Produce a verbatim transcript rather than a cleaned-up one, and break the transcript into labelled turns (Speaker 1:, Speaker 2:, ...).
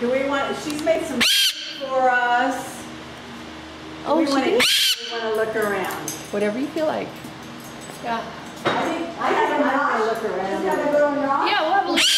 Speaker 1: Do we want, she's made some for us.
Speaker 2: Oh,
Speaker 1: we
Speaker 2: she
Speaker 1: want
Speaker 2: did?
Speaker 1: to, we want to look around.
Speaker 2: Whatever you feel like. Yeah.
Speaker 1: I think I, I want to look around.
Speaker 2: Yeah, we'll have a look.